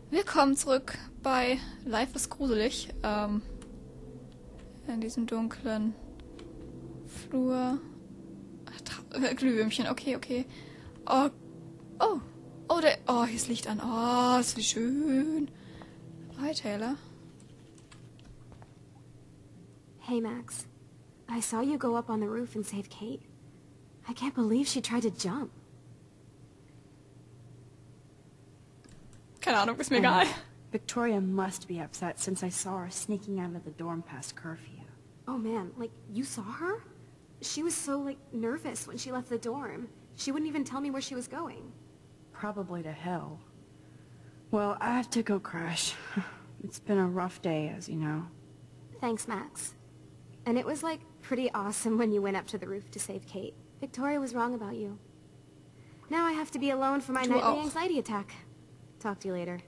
Willkommen zurück bei Life ist gruselig. In diesem dunklen Flur. Glühwürmchen, okay. Oh, hier ist Licht an. Oh, ist wie schön. Hi, Taylor. Hey, Max. I saw you go up on the roof and save Kate. I can't believe she tried to jump. Keine Ahnung, ist mir egal. Victoria must be upset since I saw her sneaking out of the dorm past curfew. Oh man, like, you saw her? She was so, like, nervous when she left the dorm. She wouldn't even tell me where she was going. Probably to hell. Well, I have to go crash. It's been a rough day, as you know. Thanks, Max. And it was, like, pretty awesome when you went up to the roof to save Kate. Victoria was wrong about you. Now I have to be alone for my nightly anxiety attack. Talk to you later.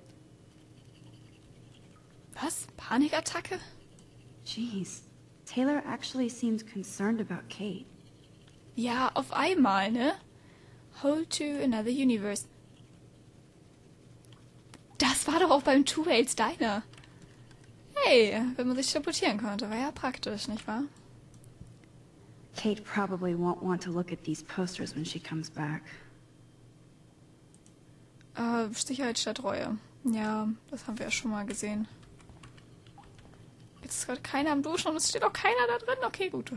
Was? Panikattacke? Jeez. Taylor actually seems concerned about Kate. Ja, auf einmal, ne? Hold to another universe. Das war doch auch beim Two Wales Diner. Hey, wenn man sich teleportieren konnte, war ja praktisch, nicht wahr? Kate probably won't want to look at these posters when she comes back. Sicherheit statt Reue. Ja, das haben wir ja schon mal gesehen. Jetzt ist gerade keiner am Duschen und es steht auch keiner da drin. Okay, gut.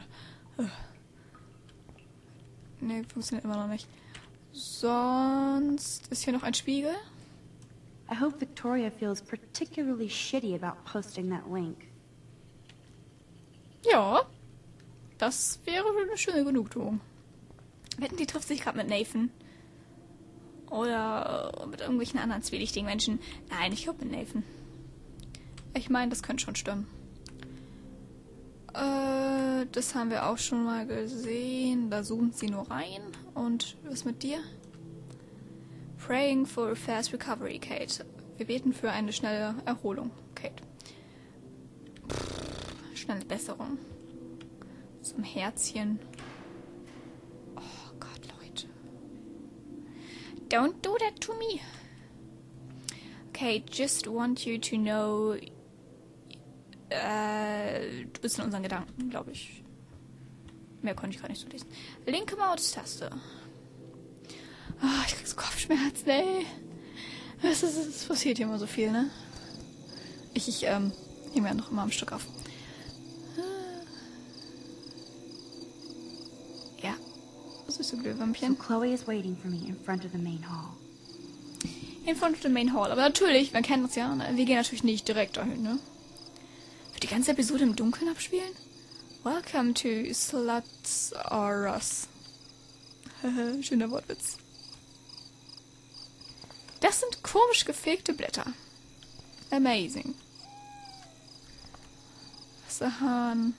Ne, funktioniert immer noch nicht. Sonst ist hier noch ein Spiegel. I hope Victoria feels particularly shitty about posting that link. Ja, das wäre eine schöne Genugtuung. Wetten, die trifft sich gerade mit Nathan. Oder mit irgendwelchen anderen zwielichtigen Menschen. Nein, ich glaube mit Nathan. Ich meine, das könnte schon stimmen. Das haben wir auch schon mal gesehen. Da zoomt sie nur rein. Und was mit dir? Praying for a fast recovery, Kate. Wir beten für eine schnelle Erholung, Kate. Schnelle Besserung. Zum Herzchen. Oh Gott, Leute. Don't do that to me. Okay, just want you to know... du bist in unseren Gedanken, glaube ich. Mehr konnte ich gar nicht so lesen. Linke Maustaste. Ich krieg so Kopfschmerzen, ey. Es passiert hier immer so viel, ne? Ich nehme ja noch immer am Stück auf. Ja, süße Glühwürmchen. So Chloe is waiting for me in front of the main hall. In front of the main hall. Aber natürlich, wir kennen uns ja, ne? Wir gehen natürlich nicht direkt dahin, ne? Wird die ganze Episode im Dunkeln abspielen? Welcome to Sluts or Us. Schöner Wortwitz. Das sind komisch gefegte Blätter. Amazing. Wasserhahn.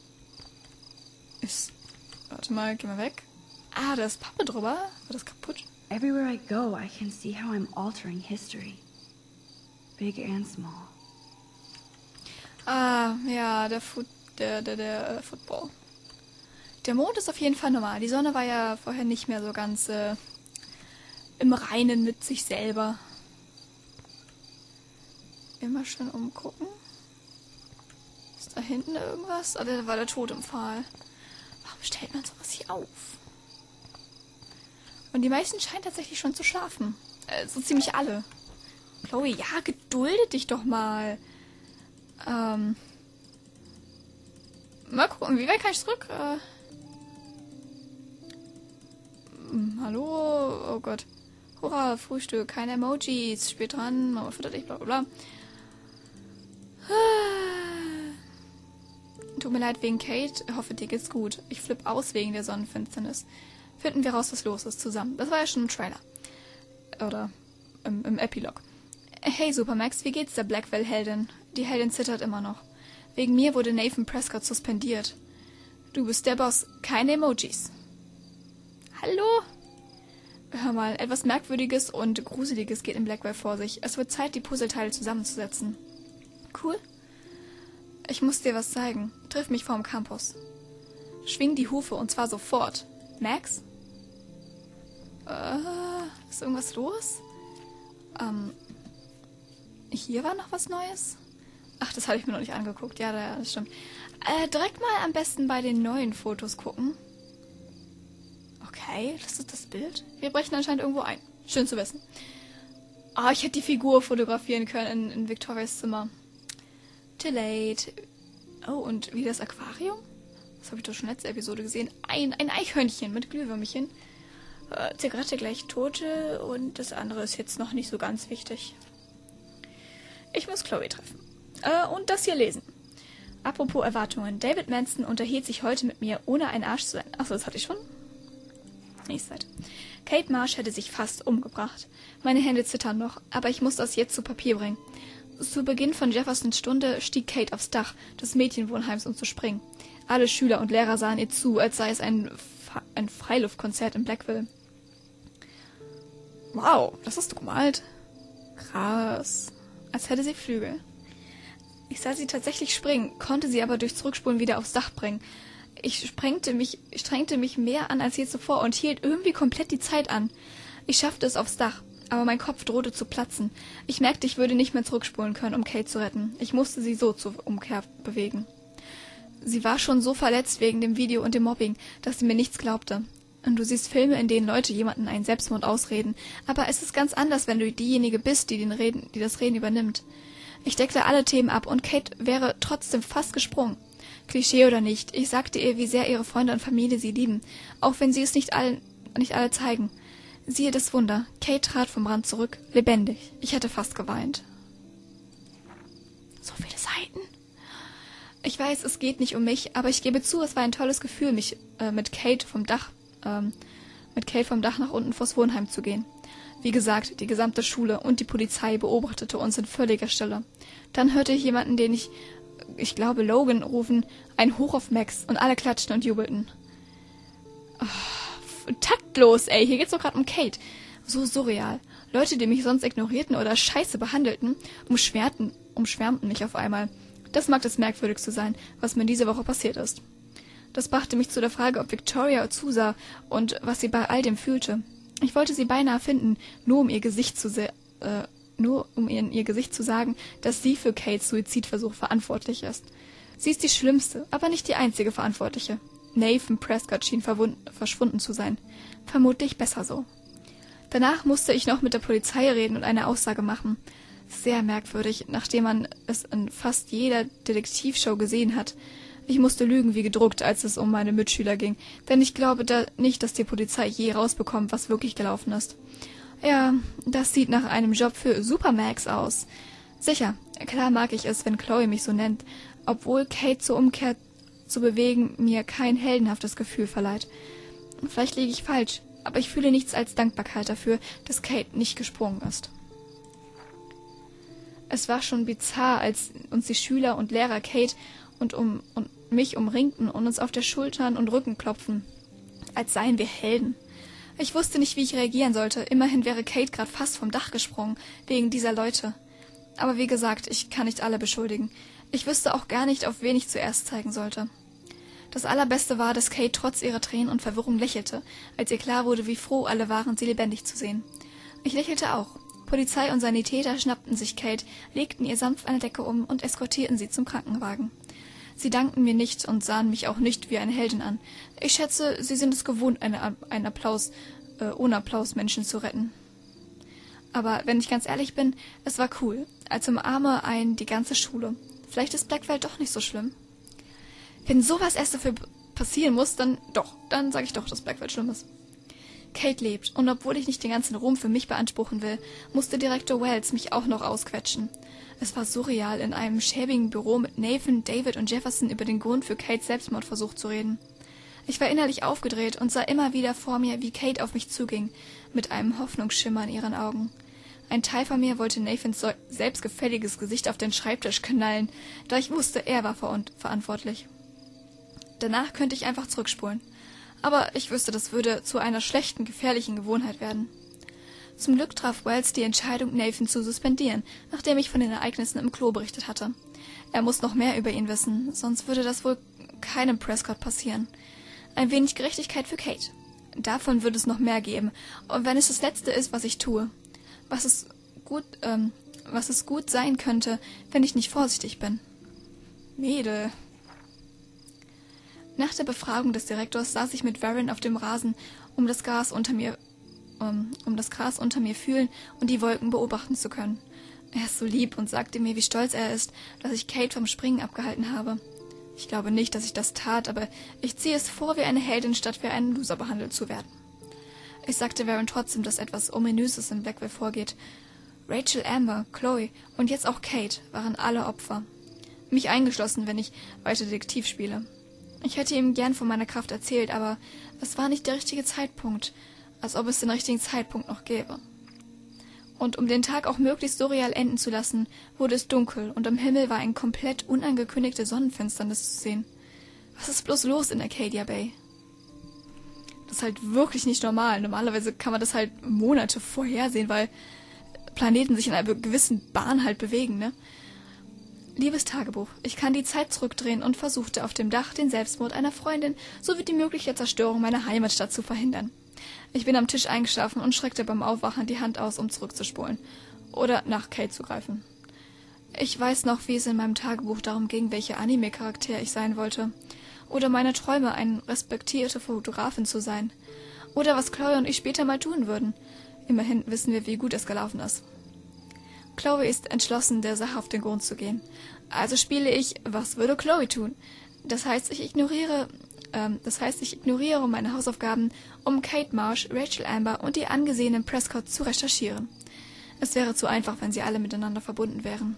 Warte mal, geh mal weg. Da ist Pappe drüber. War das kaputt? Everywhere I go, I can see how I'm altering history. Big and small. Ja, der Football. Der Mond ist auf jeden Fall normal. Die Sonne war ja vorher nicht mehr so ganz im Reinen mit sich selber. Immer schön umgucken. Ist da hinten irgendwas? Da war der Totempfahl. Warum stellt man sowas hier auf? Und die meisten scheinen tatsächlich schon zu schlafen. So ziemlich alle. Chloe, ja, gedulde dich doch mal. Mal gucken, wie weit kann ich zurück? Hallo? Oh Gott. Hurra, Frühstück, keine Emojis, spät dran, Mama füttert dich, bla bla bla. Tut mir leid wegen Kate, hoffe dir geht's gut. Ich flipp aus wegen der Sonnenfinsternis. Finden wir raus, was los ist, zusammen. Das war ja schon im Trailer. Oder im Epilog. Hey Supermax, wie geht's der Blackwell-Heldin? Die Heldin zittert immer noch. Wegen mir wurde Nathan Prescott suspendiert. Du bist der Boss, keine Emojis. Hallo? Hör mal, etwas Merkwürdiges und Gruseliges geht in Blackwell vor sich. Es wird Zeit, die Puzzleteile zusammenzusetzen. Cool? Ich muss dir was zeigen. Triff mich vorm Campus. Schwing die Hufe und zwar sofort. Max? Ist irgendwas los? hier war noch was Neues. Ach, das habe ich mir noch nicht angeguckt. Ja, das stimmt. Direkt mal am besten bei den neuen Fotos gucken. Okay, das ist das Bild. Wir brechen anscheinend irgendwo ein. Schön zu wissen. Ich hätte die Figur fotografieren können in Victorias Zimmer. Delayed. Oh, und wie das Aquarium? Das habe ich doch schon letzte Episode gesehen. Ein Eichhörnchen mit Glühwürmchen. Zigarette gleich Tote und das andere ist jetzt noch nicht so ganz wichtig. Ich muss Chloe treffen. Und das hier lesen. Apropos Erwartungen. David Manson unterhielt sich heute mit mir, ohne ein Arsch zu sein. Achso, das hatte ich schon. Nächste Seite. Kate Marsh hätte sich fast umgebracht. Meine Hände zittern noch, aber ich muss das jetzt zu Papier bringen. Zu Beginn von Jeffersons Stunde stieg Kate aufs Dach des Mädchenwohnheims, um zu springen. Alle Schüler und Lehrer sahen ihr zu, als sei es ein Freiluftkonzert in Blackville. Wow, das hast du gemalt. Krass. Als hätte sie Flügel. Ich sah sie tatsächlich springen, konnte sie aber durch Zurückspulen wieder aufs Dach bringen. Ich strengte mich mehr an als je zuvor und hielt irgendwie komplett die Zeit an. Ich schaffte es aufs Dach, aber mein Kopf drohte zu platzen. Ich merkte, ich würde nicht mehr zurückspulen können, um Kate zu retten. Ich musste sie so zur Umkehr bewegen. Sie war schon so verletzt wegen dem Video und dem Mobbing, dass sie mir nichts glaubte. Und du siehst Filme, in denen Leute jemanden einen Selbstmord ausreden. Aber es ist ganz anders, wenn du diejenige bist, die das Reden übernimmt. Ich deckte alle Themen ab und Kate wäre trotzdem fast gesprungen. Klischee oder nicht, ich sagte ihr, wie sehr ihre Freunde und Familie sie lieben, auch wenn sie es nicht alle zeigen. Siehe das Wunder, Kate trat vom Rand zurück, lebendig. Ich hätte fast geweint. So viele Seiten. Ich weiß, es geht nicht um mich, aber ich gebe zu, es war ein tolles Gefühl, mich mit Kate vom Dach nach unten vors Wohnheim zu gehen. Wie gesagt, die gesamte Schule und die Polizei beobachtete uns in völliger Stille. Dann hörte ich jemanden, den ich glaube Logan, rufen, ein Hoch auf Max, und alle klatschten und jubelten. Taktlos, ey, hier geht's doch gerade um Kate. So surreal. Leute, die mich sonst ignorierten oder scheiße behandelten, umschwärmten mich auf einmal. Das mag das Merkwürdigste sein, was mir diese Woche passiert ist. Das brachte mich zu der Frage, ob Victoria zusah und was sie bei all dem fühlte. Ich wollte sie beinahe finden, nur um in ihr Gesicht zu sagen, dass sie für Kates Suizidversuch verantwortlich ist. Sie ist die schlimmste, aber nicht die einzige Verantwortliche. Nathan Prescott schien verschwunden zu sein. Vermutlich besser so. Danach musste ich noch mit der Polizei reden und eine Aussage machen. Sehr merkwürdig, nachdem man es in fast jeder Detektivshow gesehen hat. Ich musste lügen wie gedruckt, als es um meine Mitschüler ging, denn ich glaube nicht, dass die Polizei je rausbekommt, was wirklich gelaufen ist. Ja, das sieht nach einem Job für Supermax aus. Sicher, klar mag ich es, wenn Chloe mich so nennt, obwohl Kate zur Umkehr zu bewegen mir kein heldenhaftes Gefühl verleiht. Vielleicht liege ich falsch, aber ich fühle nichts als Dankbarkeit dafür, dass Kate nicht gesprungen ist. Es war schon bizarr, als uns die Schüler und Lehrer Kate und mich umringten und uns auf der Schultern und Rücken klopften, als seien wir Helden. Ich wusste nicht, wie ich reagieren sollte. Immerhin wäre Kate gerade fast vom Dach gesprungen, wegen dieser Leute. Aber wie gesagt, ich kann nicht alle beschuldigen. Ich wüsste auch gar nicht, auf wen ich zuerst zeigen sollte. Das Allerbeste war, dass Kate trotz ihrer Tränen und Verwirrung lächelte, als ihr klar wurde, wie froh alle waren, sie lebendig zu sehen. Ich lächelte auch. Polizei und Sanitäter schnappten sich Kate, legten ihr sanft eine Decke um und eskortierten sie zum Krankenwagen. Sie dankten mir nicht und sahen mich auch nicht wie eine Heldin an. Ich schätze, sie sind es gewohnt, ohne Applaus Menschen zu retten. Aber wenn ich ganz ehrlich bin, es war cool, als umarme einen die ganze Schule. Vielleicht ist Blackville doch nicht so schlimm. Wenn sowas erst dafür passieren muss, dann sage ich doch, dass Blackville schlimm ist. Kate lebt, und obwohl ich nicht den ganzen Ruhm für mich beanspruchen will, musste Direktor Wells mich auch noch ausquetschen. Es war surreal, in einem schäbigen Büro mit Nathan, David und Jefferson über den Grund für Kates Selbstmordversuch zu reden. Ich war innerlich aufgedreht und sah immer wieder vor mir, wie Kate auf mich zuging, mit einem Hoffnungsschimmer in ihren Augen. Ein Teil von mir wollte Nathans selbstgefälliges Gesicht auf den Schreibtisch knallen, da ich wusste, er war verantwortlich. Danach könnte ich einfach zurückspulen. Aber ich wüsste, das würde zu einer schlechten, gefährlichen Gewohnheit werden. Zum Glück traf Wells die Entscheidung, Nathan zu suspendieren, nachdem ich von den Ereignissen im Klo berichtet hatte. Er muss noch mehr über ihn wissen, sonst würde das wohl keinem Prescott passieren. Ein wenig Gerechtigkeit für Kate. Davon würde es noch mehr geben, und wenn es das Letzte ist, was ich tue. was es gut sein könnte, wenn ich nicht vorsichtig bin. Mädel. Nach der Befragung des Direktors saß ich mit Varen auf dem Rasen, um das Gras unter mir fühlen und die Wolken beobachten zu können. Er ist so lieb und sagte mir, wie stolz er ist, dass ich Kate vom Springen abgehalten habe. Ich glaube nicht, dass ich das tat, aber ich ziehe es vor, wie eine Heldin statt wie ein Loser behandelt zu werden. Ich sagte Varen trotzdem, dass etwas Ominöses in Blackwell vorgeht. Rachel, Amber, Chloe und jetzt auch Kate waren alle Opfer. Mich eingeschlossen, wenn ich weiter Detektiv spiele. Ich hätte ihm gern von meiner Kraft erzählt, aber es war nicht der richtige Zeitpunkt, als ob es den richtigen Zeitpunkt noch gäbe. Und um den Tag auch möglichst surreal enden zu lassen, wurde es dunkel und am Himmel war ein komplett unangekündigte Sonnenfinsternis zu sehen. Was ist bloß los in Arcadia Bay? Das ist halt wirklich nicht normal. Normalerweise kann man das halt Monate vorhersehen, weil Planeten sich in einer gewissen Bahn halt bewegen, ne? Liebes Tagebuch, ich kann die Zeit zurückdrehen und versuchte auf dem Dach den Selbstmord einer Freundin sowie die mögliche Zerstörung meiner Heimatstadt zu verhindern. Ich bin am Tisch eingeschlafen und streckte beim Aufwachen die Hand aus, um zurückzuspulen. Oder nach Kate zu greifen. Ich weiß noch, wie es in meinem Tagebuch darum ging, welcher Anime-Charakter ich sein wollte. Oder meine Träume, eine respektierte Fotografin zu sein. Oder was Chloe und ich später mal tun würden. Immerhin wissen wir, wie gut es gelaufen ist. Chloe ist entschlossen, der Sache auf den Grund zu gehen. Also spiele ich, was würde Chloe tun? Das heißt, ich ignoriere meine Hausaufgaben, um Kate Marsh, Rachel Amber und die angesehenen Prescott zu recherchieren. Es wäre zu einfach, wenn sie alle miteinander verbunden wären.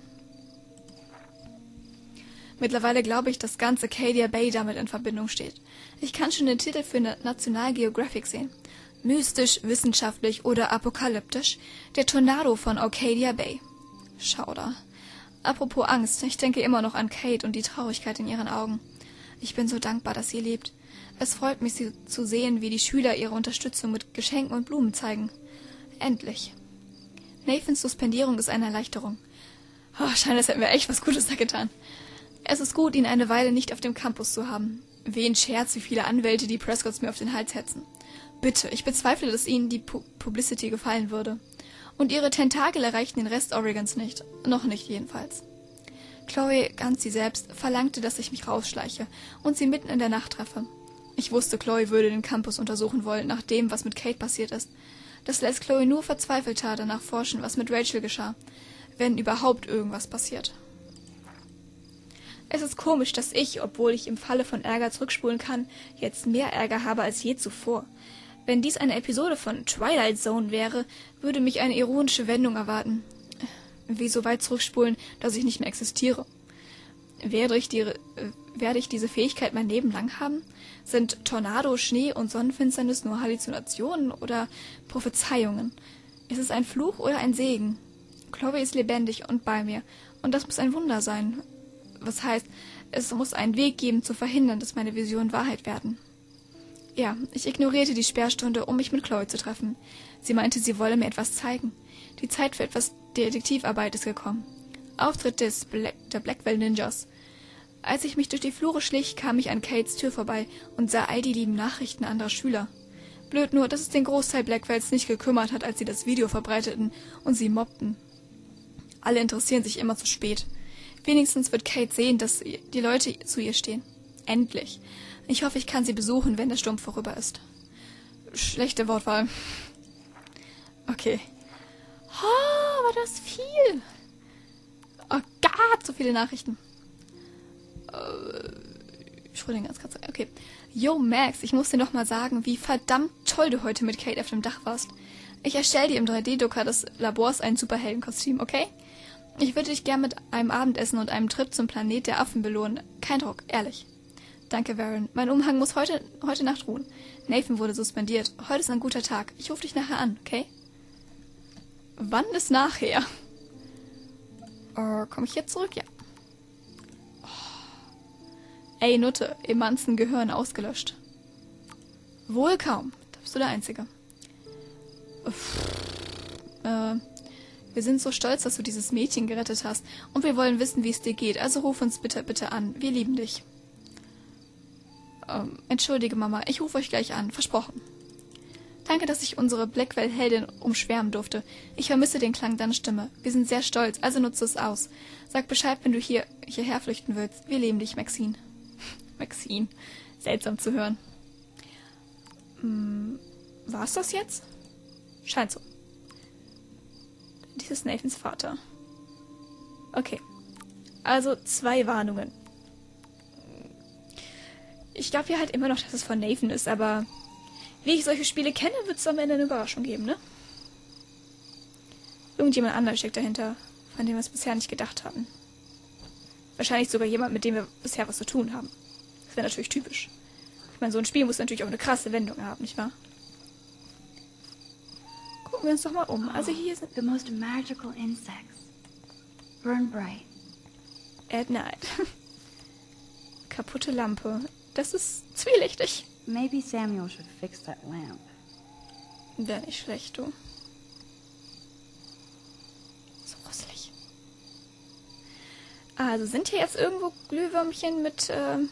Mittlerweile glaube ich, dass ganz Arcadia Bay damit in Verbindung steht. Ich kann schon den Titel für National Geographic sehen. Mystisch, wissenschaftlich oder apokalyptisch, der Tornado von Arcadia Bay. Schauder. Apropos Angst, ich denke immer noch an Kate und die Traurigkeit in ihren Augen. Ich bin so dankbar, dass sie lebt. Es freut mich, sie zu sehen, wie die Schüler ihre Unterstützung mit Geschenken und Blumen zeigen. Endlich. Nathans Suspendierung ist eine Erleichterung. Oh, scheint, als hätten wir echt was Gutes da getan. Es ist gut, ihn eine Weile nicht auf dem Campus zu haben. Wen Scherz, wie viele Anwälte die Prescotts mir auf den Hals hetzen. Bitte, ich bezweifle, dass ihnen die Publicity gefallen würde. Und ihre Tentakel erreichten den Rest Oregons nicht. Noch nicht jedenfalls. Chloe, ganz sie selbst, verlangte, dass ich mich rausschleiche und sie mitten in der Nacht treffe. Ich wusste, Chloe würde den Campus untersuchen wollen, nach dem, was mit Kate passiert ist. Das lässt Chloe nur verzweifelter danach forschen, was mit Rachel geschah, wenn überhaupt irgendwas passiert. Es ist komisch, dass ich, obwohl ich im Falle von Ärger zurückspulen kann, jetzt mehr Ärger habe als je zuvor. Wenn dies eine Episode von Twilight Zone wäre, würde mich eine ironische Wendung erwarten. Wie so weit zurückspulen, dass ich nicht mehr existiere. Werde ich diese Fähigkeit mein Leben lang haben? Sind Tornado, Schnee und Sonnenfinsternis nur Halluzinationen oder Prophezeiungen? Ist es ein Fluch oder ein Segen? Chloe ist lebendig und bei mir, und das muss ein Wunder sein. Was heißt, es muss einen Weg geben, zu verhindern, dass meine Visionen Wahrheit werden. Ja, ich ignorierte die Sperrstunde, um mich mit Chloe zu treffen. Sie meinte, sie wolle mir etwas zeigen. Die Zeit für etwas Detektivarbeit ist gekommen. Auftritt der Blackwell Ninjas. Als ich mich durch die Flure schlich, kam ich an Kates Tür vorbei und sah all die lieben Nachrichten anderer Schüler. Blöd nur, dass es den Großteil Blackwells nicht gekümmert hat, als sie das Video verbreiteten und sie mobbten. Alle interessieren sich immer zu spät. Wenigstens wird Kate sehen, dass die Leute zu ihr stehen. Endlich. Ich hoffe, ich kann sie besuchen, wenn der Sturm vorüber ist. Schlechte Wortwahl. Okay. Oh, war das viel. Oh Gott, so viele Nachrichten. Ich hole den ganz kurz. Okay. Yo, Max, ich muss dir noch mal sagen, wie verdammt toll du heute mit Kate auf dem Dach warst. Ich erstelle dir im 3D-Drucker des Labors ein Superheldenkostüm, okay? Ich würde dich gern mit einem Abendessen und einem Trip zum Planet der Affen belohnen. Kein Druck, ehrlich. Danke, Varen. Mein Umhang muss heute Nacht ruhen. Nathan wurde suspendiert. Heute ist ein guter Tag. Ich rufe dich nachher an, okay? Wann ist nachher? Komme ich jetzt zurück? Ja. Oh. Ey, Nutte, Emanzen Gehirn ausgelöscht. Wohl kaum. Da bist du der Einzige. Wir sind so stolz, dass du dieses Mädchen gerettet hast. Und wir wollen wissen, wie es dir geht. Also ruf uns bitte an. Wir lieben dich. Entschuldige, Mama. Ich rufe euch gleich an. Versprochen. Danke, dass ich unsere Blackwell-Heldin umschwärmen durfte. Ich vermisse den Klang deiner Stimme. Wir sind sehr stolz, also nutze es aus. Sag Bescheid, wenn du hierher flüchten willst. Wir lieben dich, Maxine. Maxine. Seltsam zu hören. War's das jetzt? Scheint so. Dies ist Nathans Vater. Okay. Also 2 Warnungen. Ich glaube ja halt immer noch, dass es von Nathan ist, aber wie ich solche Spiele kenne, wird es am Ende eine Überraschung geben, ne? Irgendjemand anderes steckt dahinter, von dem wir es bisher nicht gedacht hatten. Wahrscheinlich sogar jemand, mit dem wir bisher was zu tun haben. Das wäre natürlich typisch. Ich meine, so ein Spiel muss natürlich auch eine krasse Wendung haben, nicht wahr? Gucken wir uns doch mal um. Also hier sind... The most magical insects. Burn bright. At night. Kaputte Lampe. Das ist zwielichtig. Maybe Samuel should fix that lamp. Wäre nicht schlecht, du. So gruselig. Also sind hier jetzt irgendwo Glühwürmchen mit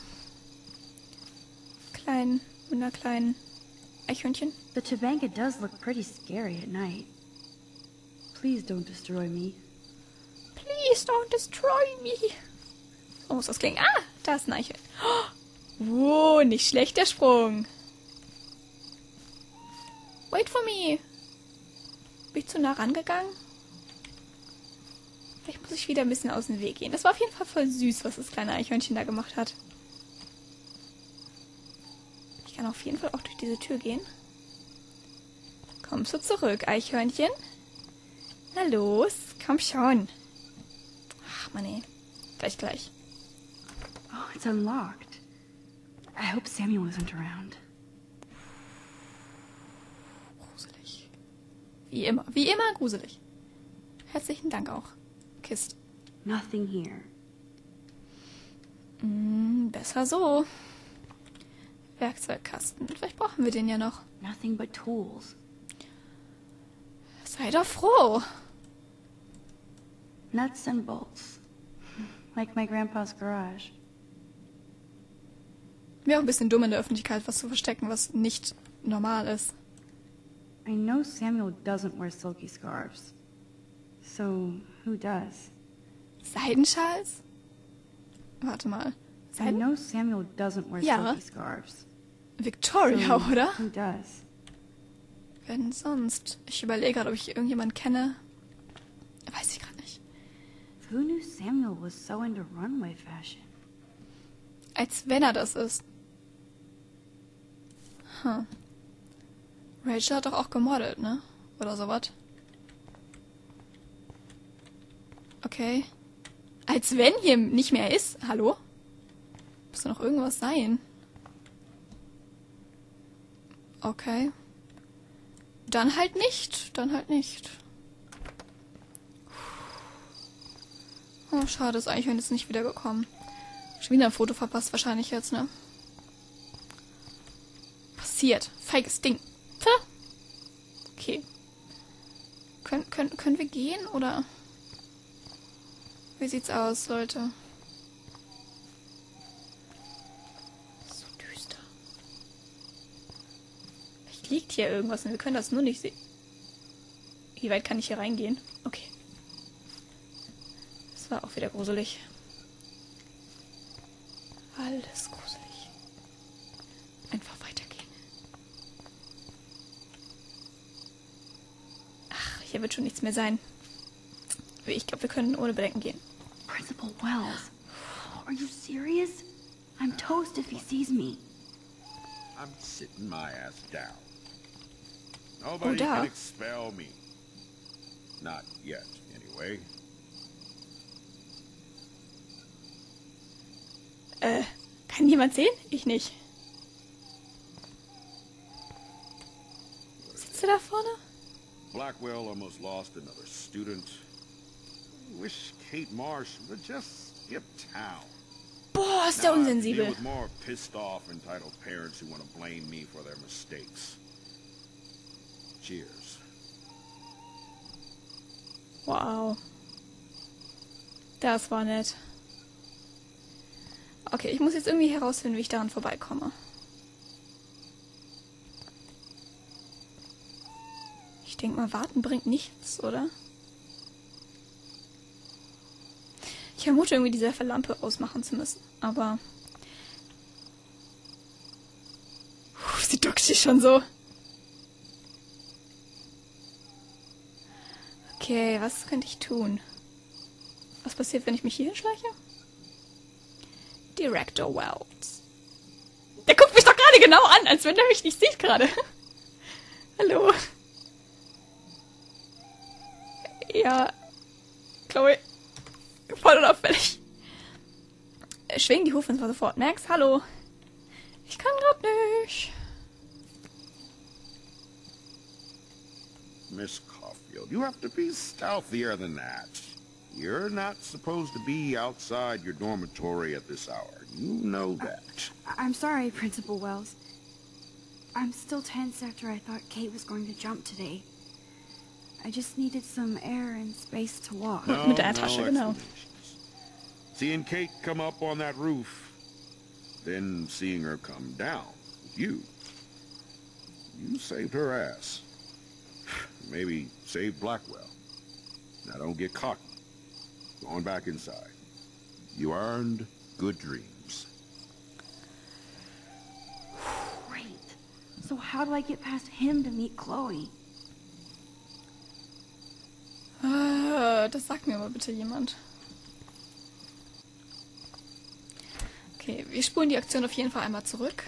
einer kleinen Eichhörnchen? The Tobanga does look pretty scary at night. Please don't destroy me. Please don't destroy me. So muss das klingen. Ah, da ist ein Eichhörnchen. Oh, wow, nicht schlecht der Sprung. Wait for me. Bin ich zu nah rangegangen? Vielleicht muss ich wieder ein bisschen aus dem Weg gehen. Das war auf jeden Fall voll süß, was das kleine Eichhörnchen da gemacht hat. Ich kann auf jeden Fall auch durch diese Tür gehen. Kommst du zurück, Eichhörnchen? Na los, komm schon. Ach, Mann, ey. Gleich. Oh, it's unlocked. I hope Samuel isn't around. Gruselig. Wie immer gruselig. Herzlichen Dank auch. Kist. Nothing here. Besser so. Werkzeugkasten. Vielleicht brauchen wir den ja noch. Nothing but tools. Sei doch froh. Nuts and bolts. Like my grandpa's garage. Wäre auch ein bisschen dumm in der Öffentlichkeit, was zu verstecken, was nicht normal ist. I know Samuel doesn't wear silky scarves. So, who does? Seidenschals? Warte mal. I know Samuel doesn't wear Ja. silky scarves. Victoria, So, oder? who does? Wer denn sonst? Ich überlege gerade, ob ich irgendjemanden kenne. Weiß ich gerade nicht. Who knew Samuel was so into runway fashion? Als wenn er das ist. Rachel hat doch auch gemodelt, ne? Oder sowas. Okay. Als wenn hier nicht mehr ist. Hallo? Muss doch noch irgendwas sein. Okay. Dann halt nicht. Oh, schade, das Eichhörnchen ist nicht wiedergekommen. Schon wieder ein Foto verpasst wahrscheinlich jetzt, ne? Passiert. Feiges Ding. Tja. Okay. Können wir gehen, oder? Wie sieht's aus, Leute? So düster. Vielleicht liegt hier irgendwas und wir können das nur nicht sehen. Wie weit kann ich hier reingehen? Okay. Das war auch wieder gruselig. Alles gruselig. Einfach weitergehen. Ach, hier wird schon nichts mehr sein. Ich glaube, wir können ohne Bedenken gehen. Principal Wells. Are you serious? I'm toast if he sees me. I'm sitting my ass down. Nobody da. can expel me. Not yet, anyway. Kann jemand sehen? Ich nicht. Sitzt du da vorne? Blackwell almost lost another student. Wish Kate Marsh would just skip town. Boah, ist der Now I have to deal unsensibel. with more pissed off, entitled parents who want to blame me for their mistakes. Cheers. Wow. Das war nett. Okay, ich muss jetzt irgendwie herausfinden, wie ich daran vorbeikomme. denke mal, warten bringt nichts, oder? Ich vermute irgendwie, diese Lampe ausmachen zu müssen, aber... sie duckt sich schon so. Okay, was könnte ich tun? Was passiert, wenn ich mich hier hinschleiche? Director Wells. Der guckt mich doch gerade genau an, als wenn er mich nicht sieht gerade. Hallo. Ja. Chloe. Voll unauffällig. Schwingen die Hufe und zwar sofort. Max, hallo. Ich kann grad nicht. Miss Caulfield, you have to be stealthier than that. You're not supposed to be outside your dormitory at this hour. You know that. I'm sorry, Principal Wells. I'm still tense after I thought Kate was going to jump today. I just needed some air and space to walk. No, Mit der Tasche, genau. explanations. Seeing Kate come up on that roof, then seeing her come down with you. You saved her ass. Maybe save Blackwell. Now don't get cocky. Going back inside. You earned good dreams. Great. So how do I get past him to meet Chloe? Das sagt mir aber bitte jemand. Okay, wir spulen die Aktion auf jeden Fall einmal zurück.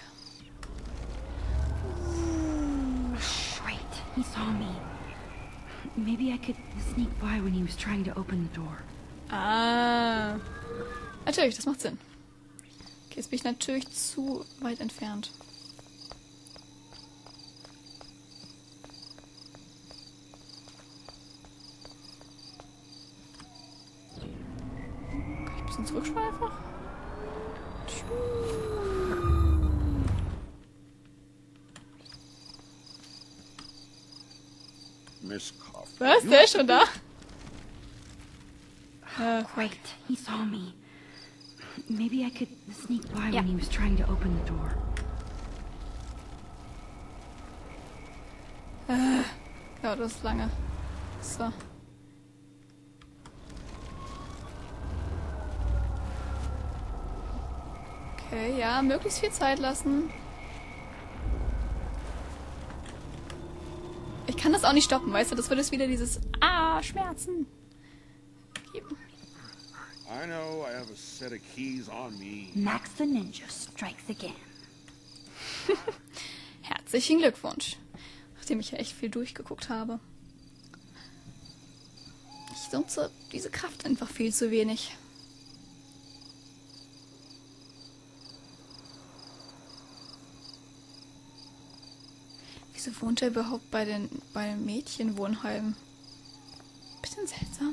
Right. He saw me. Maybe I could sneak by when he was trying to open the door. Ah. Natürlich, das macht Sinn. Okay, jetzt bin ich natürlich zu weit entfernt. Kann ich ein bisschen zurückspulen einfach? Miss Caulfield. Was? you Der have ist to schon be- da? Right. He saw me. Maybe I could sneak by when he was trying to open the door. Ja, das ist lange. So. Okay, ja, möglichst viel Zeit lassen. Ich kann das auch nicht stoppen, weißt du? Das würde es wieder dieses Schmerzen geben. I know I have a set of keys on me. Max the Ninja strikes again. Herzlichen Glückwunsch. Nachdem ich ja echt viel durchgeguckt habe. Ich nutze diese Kraft einfach viel zu wenig. Wieso wohnt er überhaupt bei den Mädchenwohnheimen? Bisschen seltsam.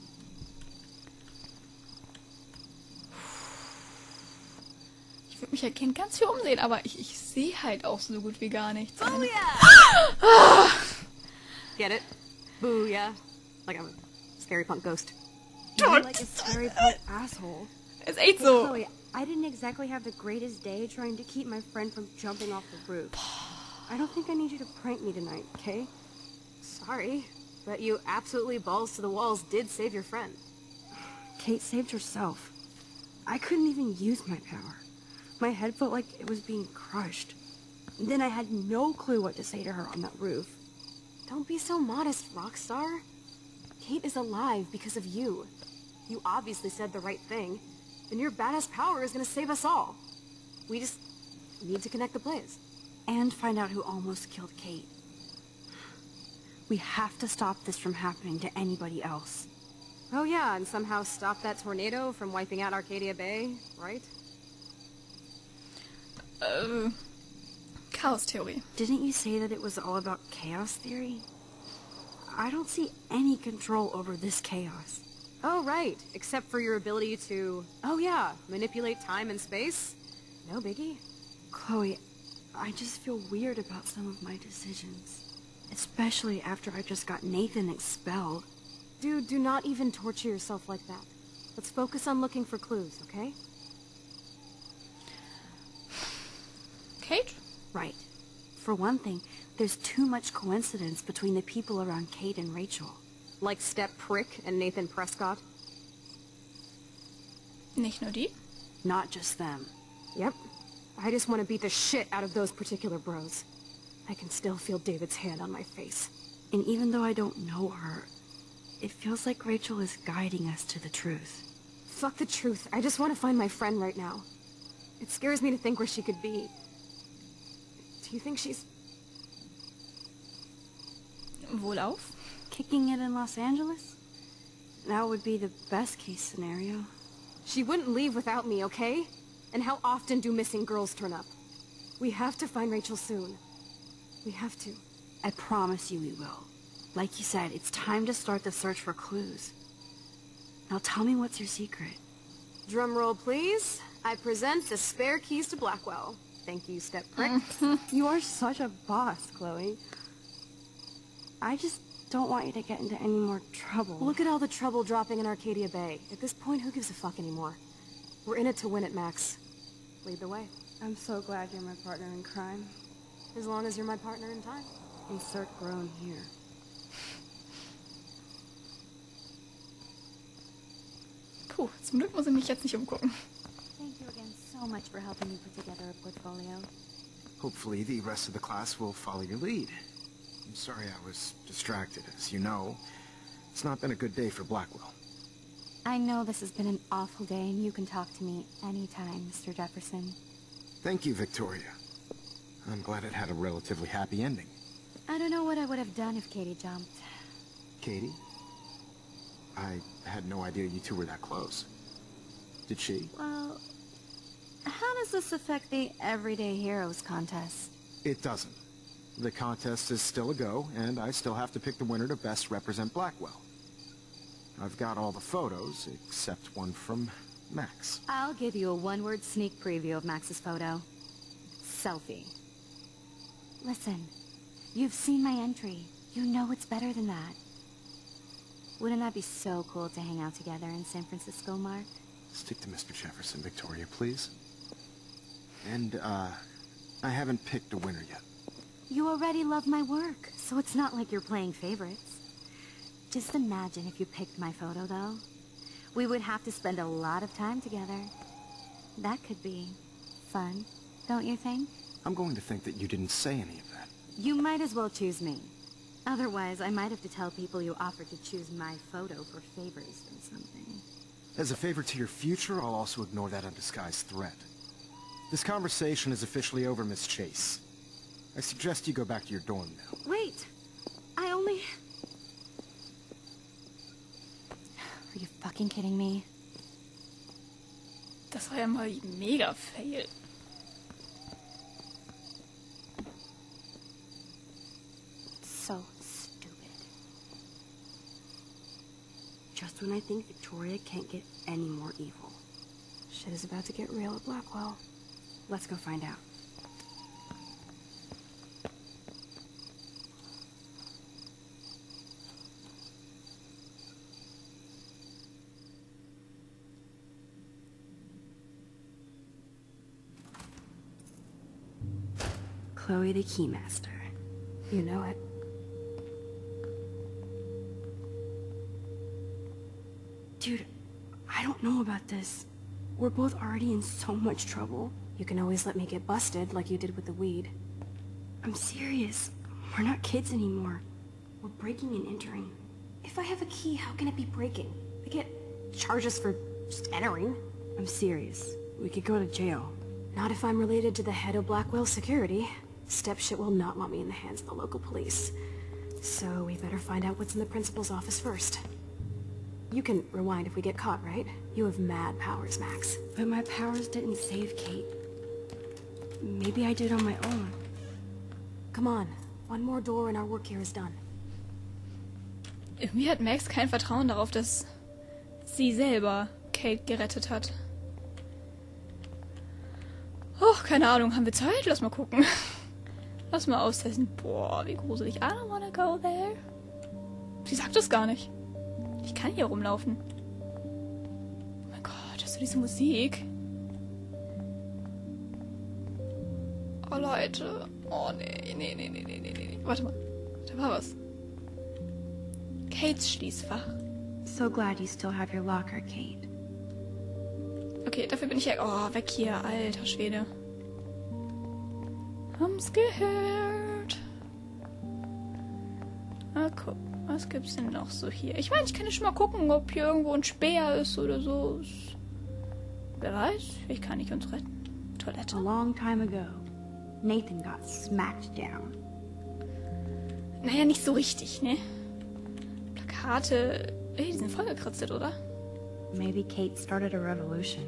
Ich würde mich ja gern ganz viel umsehen, aber ich sehe halt auch so gut wie gar nichts. Booyah! Get it? Booyah. Like I'm a scary punk ghost. You're like a scary punk asshole. Es ist echt Hey, so. Chloe, I didn't exactly have the greatest day trying to keep my friend from jumping off the roof. I don't think I need you to prank me tonight, okay? Sorry, but you absolutely balls to the walls did save your friend. Kate saved herself. I couldn't even use my power. My head felt like it was being crushed. Then I had no clue what to say to her on that roof. Don't be so modest, Rockstar. Kate is alive because of you. You obviously said the right thing, and your badass power is gonna save us all. We just need to connect the plays. And find out who almost killed Kate. We have to stop this from happening to anybody else. Oh yeah, and somehow stop that tornado from wiping out Arcadia Bay, right? Chaos-Theorie. Didn't you say that it was all about chaos theory? I don't see any control over this chaos. Oh right, except for your ability to, oh yeah, manipulate time and space. No biggie. Chloe, I just feel weird about some of my decisions. Especially after I just got Nathan expelled. Dude, do not even torture yourself like that. Let's focus on looking for clues, okay? Kate? Right. For one thing, there's too much coincidence between the people around Kate and Rachel. Like Step Prick and Nathan Prescott? Nicht nur die. Not just them. Yep. I just want to beat the shit out of those particular bros. I can still feel David's hand on my face. And even though I don't know her, it feels like Rachel is guiding us to the truth. Fuck the truth. I just want to find my friend right now. It scares me to think where she could be. Do you think she's... Wohlauf. Kicking it in Los Angeles? That would be the best case scenario. She wouldn't leave without me, okay? And how often do missing girls turn up? We have to find Rachel soon. We have to. I promise you we will. Like you said, it's time to start the search for clues. Now tell me what's your secret. Drum roll, please. I present the spare keys to Blackwell. Thank you, Step Prick. You are such a boss, Chloe. I just don't want you to get into any more trouble. Look at all the trouble dropping in Arcadia Bay. At this point, who gives a fuck anymore? We're in it to win it, Max. Lead the way. I'm so glad you're my partner in crime. As long as you're my partner in time. Insert groan here. Puh, zum Glück muss ich mich jetzt nicht umgucken. Thank you again so much for helping me put together a portfolio. Hopefully the rest of the class will follow your lead. I'm sorry I was distracted. As you know, it's not been a good day for Blackwell. I know this has been an awful day, and you can talk to me anytime, Mr. Jefferson. Thank you, Victoria. I'm glad it had a relatively happy ending. I don't know what I would have done if Katie jumped. Katie? I had no idea you two were that close. Did she? Well, how does this affect the Everyday Heroes contest? It doesn't. The contest is still a go, and I still have to pick the winner to best represent Blackwell. I've got all the photos, except one from Max. I'll give you a one-word sneak preview of Max's photo. Selfie. Listen, you've seen my entry. You know it's better than that. Wouldn't that be so cool to hang out together in San Francisco, Mark? Stick to Mr. Jefferson, Victoria, please. And, I haven't picked a winner yet. You already love my work, so it's not like you're playing favorites. Just imagine if you picked my photo, though. We would have to spend a lot of time together. That could be fun, don't you think? I'm going to think that you didn't say any of that. You might as well choose me. Otherwise, I might have to tell people you offered to choose my photo for favors or something. As a favor to your future, I'll also ignore that undisguised threat. This conversation is officially over, Miss Chase. I suggest you go back to your dorm now. Wait! I only... Are you fucking kidding me? Das war ja mal mega fail. So stupid. Just when I think Victoria can't get any more evil. Shit is about to get real at Blackwell. Let's go find out. Chloe the Keymaster. You know it. Dude, I don't know about this. We're both already in so much trouble. You can always let me get busted like you did with the weed. I'm serious. We're not kids anymore. We're breaking and entering. If I have a key, how can it be breaking? I get charges for just entering. I'm serious. We could go to jail. Not if I'm related to the head of Blackwell Security. Stepshit will not want me in the hands of the local police. So we better find out what's in the principal's office first. You can rewind if we get caught, right? You have mad powers, Max. But my powers didn't save Kate. Maybe I did on my own. Come on. One more door and our work here is done. Irgendwie hat Max kein Vertrauen darauf, dass sie selber Kate gerettet hat. Oh, keine Ahnung. Haben wir Zeit? Lass mal gucken. Lass mal austesten. Boah, wie gruselig. I don't wanna go there. Sie sagt es gar nicht. Ich kann hier rumlaufen. Oh mein Gott, hast du diese Musik? Oh, Leute. Oh, nee. Warte mal. Da war was. Kates Schließfach. So glad you still have your locker, Kate. Okay, dafür bin ich ja... Oh, weg hier, alter Schwede. Haben's gehört. Ah, guck. Was gibt's denn noch so hier? Ich meine, ich kann ja schon mal gucken, ob hier irgendwo ein Speer ist oder so. Wer weiß, ich kann nicht uns retten. Toilette. A long time ago, Nathan got smacked down. Naja, nicht so richtig, ne? Plakate... Ey, die sind vollgekritzelt, oder? Maybe Kate started a revolution.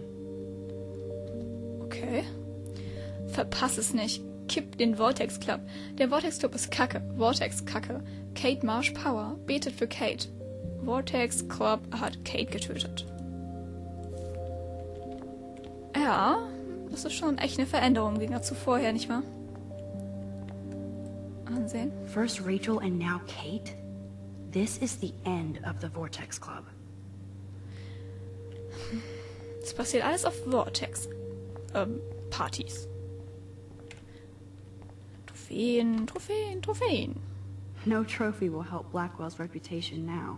Okay. Verpass es nicht. Kipp den Vortex Club. Der Vortex Club ist Kacke. Vortex Kacke. Kate Marsh Power. Betet für Kate. Vortex Club hat Kate getötet. Ja, das ist schon echt eine Veränderung gegen dazu vorher, nicht wahr? Ansehen. First Rachel and now Kate? This is the end of the Vortex Club. Das passiert alles auf Vortex. Partys. Trophäen. No trophy will help Blackwell's reputation now.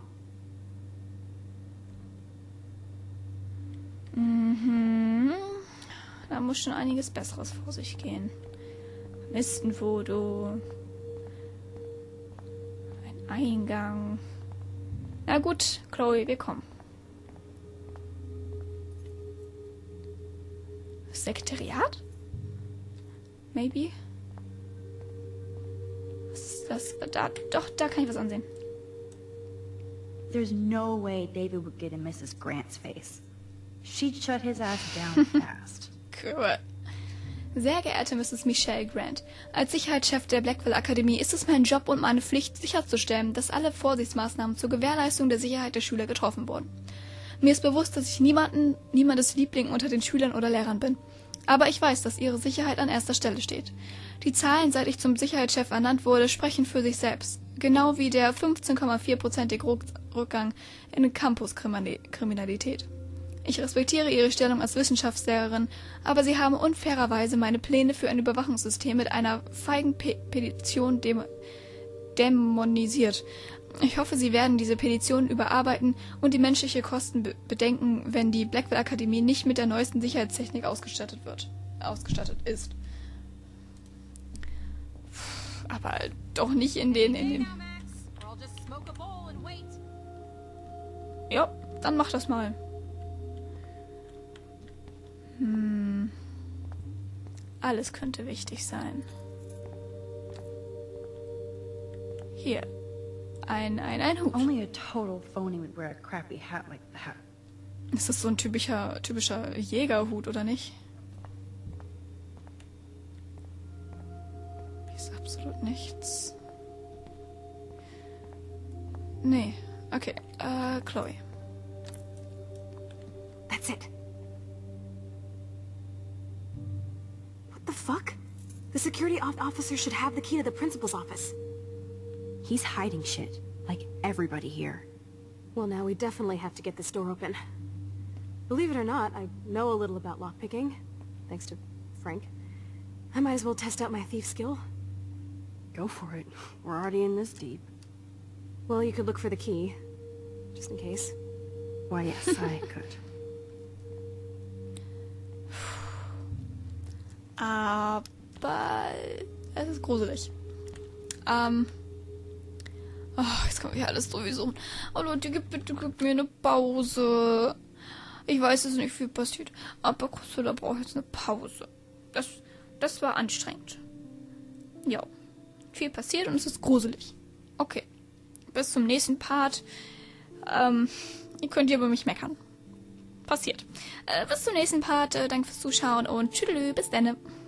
Da muss schon einiges Besseres vor sich gehen. Listenfoto. Ein Eingang. Na gut, Chloe, wir kommen. Sekretariat? Maybe? Was ist das? Da kann ich was ansehen. There's no way David would get in Mrs. Grant's face. She'd shut his ass down fast. Cool. Sehr geehrte Mrs. Michelle Grant, als Sicherheitschef der Blackwell Akademie ist es mein Job und meine Pflicht, sicherzustellen, dass alle Vorsichtsmaßnahmen zur Gewährleistung der Sicherheit der Schüler getroffen wurden. Mir ist bewusst, dass ich niemandes Liebling unter den Schülern oder Lehrern bin. Aber ich weiß, dass ihre Sicherheit an erster Stelle steht. Die Zahlen, seit ich zum Sicherheitschef ernannt wurde, sprechen für sich selbst. Genau wie der 15,4%ige Rückgang in Campuskriminalität. Ich respektiere Ihre Stellung als Wissenschaftslehrerin, aber Sie haben unfairerweise meine Pläne für ein Überwachungssystem mit einer feigen Petition dämonisiert. Ich hoffe, Sie werden diese Petition überarbeiten und die menschliche Kosten bedenken, wenn die Blackwell Akademie nicht mit der neuesten Sicherheitstechnik ausgestattet ist. Aber doch nicht in den... Ja, dann mach das mal. Alles könnte wichtig sein. Hier. Ein Hut. Only a total phony would wear a crappy hat like that. Ist das so ein typischer Jägerhut, oder nicht? Hier ist absolut nichts. Nee. Okay. Chloe. That's it. What the fuck? The security officer should have the key to the principal's office. He's hiding shit, like everybody here. Well, now we definitely have to get this door open. Believe it or not, I know a little about lockpicking, thanks to Frank. I might as well test out my thief skill. Go for it. We're already in this deep. Well, you could look for the key, just in case. Why, yes, I could. Aber es ist gruselig. Jetzt kommt ja alles sowieso. Oh Leute, gib mir eine Pause. Ich weiß, es ist nicht viel passiert, aber Crusader braucht jetzt eine Pause. Das war anstrengend. Ja. Viel passiert und es ist gruselig. Okay. Bis zum nächsten Part. Ihr könnt hier über mich meckern. Passiert. Bis zum nächsten Part. Danke fürs Zuschauen und tschüss, bis dann.